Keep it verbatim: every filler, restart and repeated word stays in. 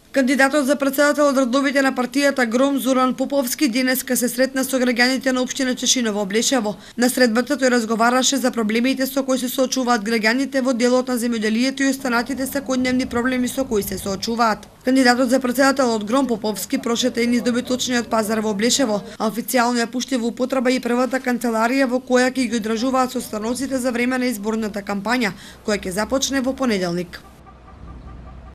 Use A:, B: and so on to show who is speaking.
A: Кандидатот за претседател од редовите на партијата Гром Зоран Поповски денеска се сретна со граѓаните на општина Чешиново Облешево. На средбата тој разговараше за проблемите со кои се соочуваат граѓаните во делот на земјоделието и останатите секојдневни проблеми со кои се соочуваат. Кандидатот за претседател од Гром Поповски прошета и низ добиточниот пазар во Облешево, а официјално ја пушти во употреба и првата канцеларија во која ќе ги одржуваат состаноците за време на изборната кампања, која ќе започне во понеделник.